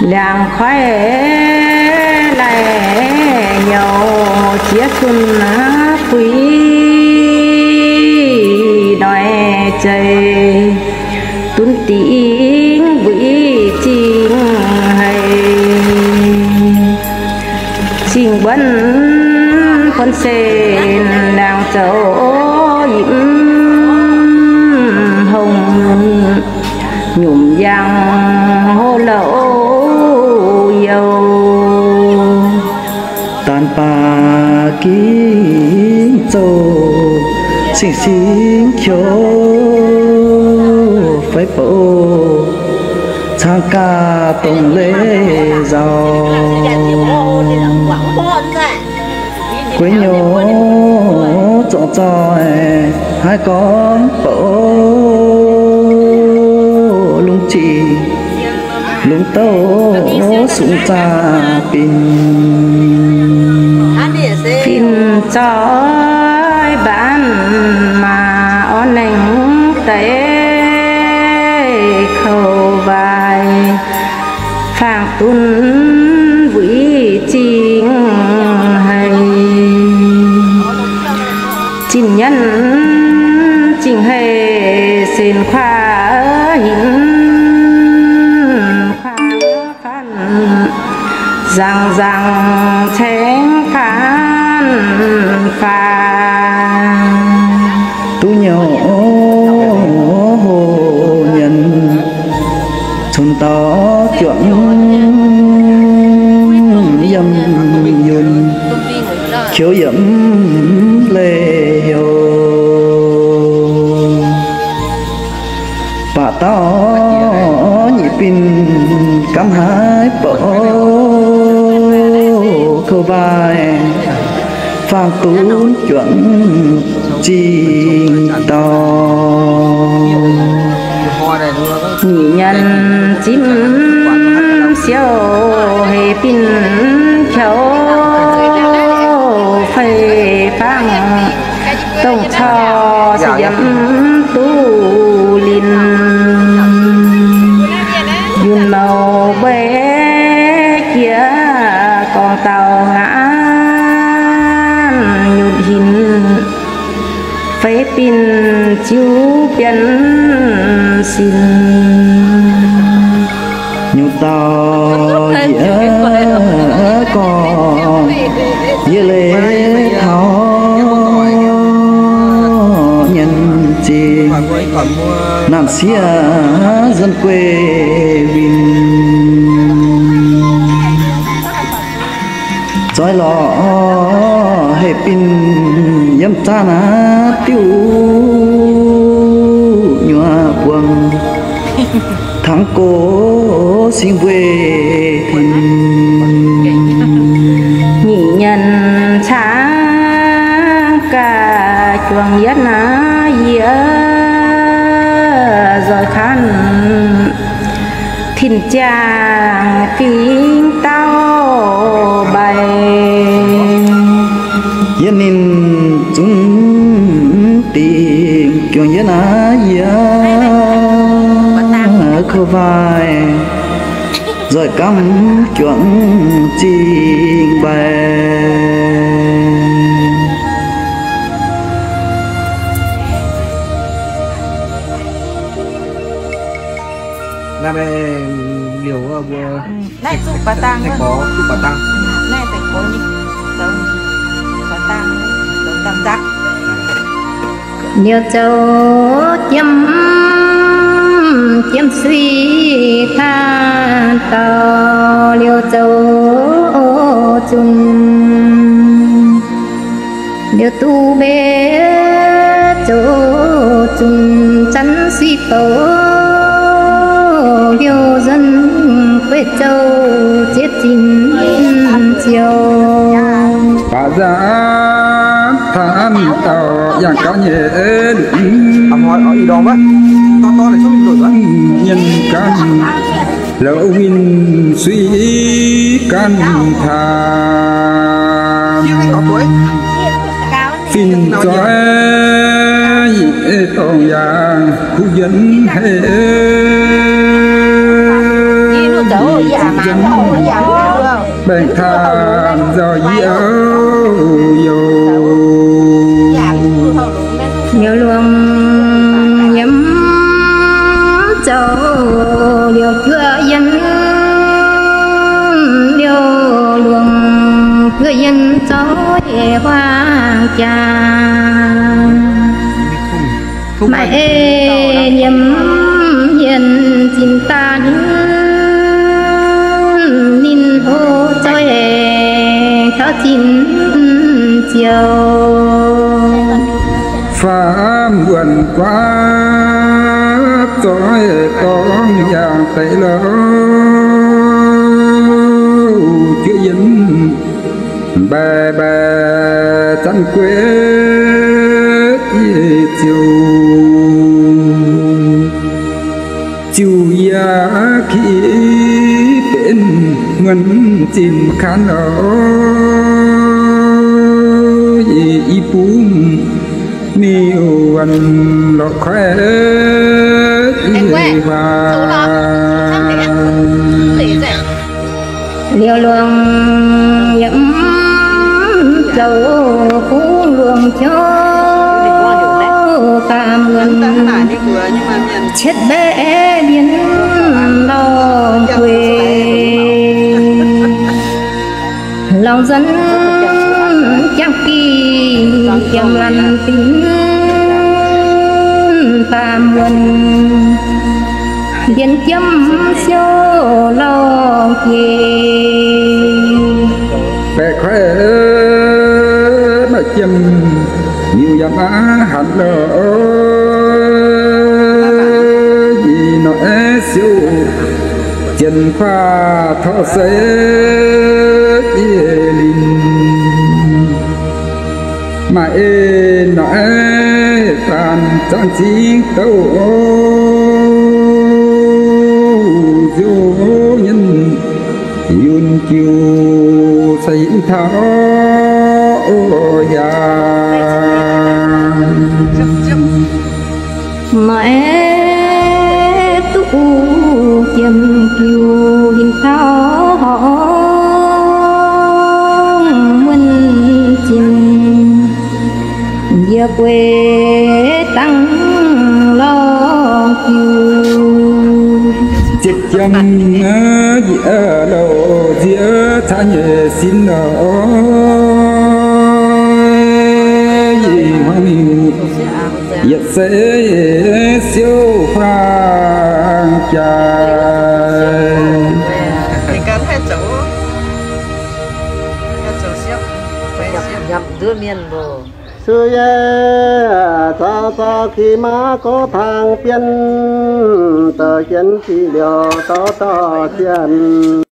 làng khoe lại nhau chia xuân quý nói chơi tuân tiếng quý trình hay trình bấn con sen làng châu yếm hồng nhụm giang hô lẩu dầu tàn pa kín châu xinh xinh chiếu phải bộ sang ca tông lễ giàu quê nhố trọn tròi hai con bộ lung chỉ lung tâu sung ta pin trói bán mà on nành tế khâu vai phàng tuân vĩ trình hay trình nhân trình hệ xin khoa hình khoa phan rằng rằng thánh phán phà tu nhỏ hồ nhân chôn to chuẩn dâm yun chiếu dẫm lê hiệu bà to nhị pin cắm hai bộ khâu vai phang tún chuẩn trình to nhị nhân chim siêu hệ pin khéo phê phang tổng cho sẽ dẫm tu linh yun màu bé kia còn tàu ngã nhụt hình phê pin chiếu biến xin nhụt tàu dĩa còn dĩa lễ tháo nhân chi nam xia dân quê vinh trói lọ hệ pin yếm ta na tiêu nhòa buông thắng cố xin quê thìn nhị nhân sáng cả chuồng yết ná dĩa rồi khăn thìn chàng kính tao bày yên ninh chúng tiền chuồng yết ná dĩa khâu vai rồi cắm chuẩn trình bày nam biểu này chụp bà tang thành có chụp bà tang này thành có nhỉ đâu bà tang đâu tam giác nhiều châu chiếm suy tha tao liêu châu chung liêu tu bê châu chung chắn suy tố liêu dân quê châu chết chín chiều bà ra than tàu dạng cao nhẹ ông hỏi ở gì đó á to to để cho mình đổi á nhân căn lỡ win suy căn thàn phim cho tông giang khu dân hệ dân bệnh than do yêu nhiều luồng nhắm châu điều cửa dân điều luồng cửa dân cháu để hoa trà mẹ nhắm hiền xin ta nín hô cho thở chín chiều phá mượn quá tối con nhà tay lỡ chưa dính bè chăn quê chiều chiều ya khi bên ngân chìm khăn ở y bùm miêu anh lọ khỏe và liều luồng nhẫm dầu phú luồng cho ta mượn chết bé biến lòng quê lòng dân chắc kỳ chẳng lành tính ta mượn điện chấm siêu lòng kề bé khỏe mà châm nhiều dám á hẳn lỡ vì nó siêu chân pha thọ sẽ linh mà nó tàn trang trí tâu dù nhân yun chiều xây tháo ya mẹ tu chim kiều hình tháo muôn chim giờ quê tăng lo kiều chết chăm ở đâu giữa tha nhẹ xin gì hoang yết sẽ siêu phang trai nhập đưa miền bồ xưa cho khi má có thang tiên tờ chân chỉ điều to tiền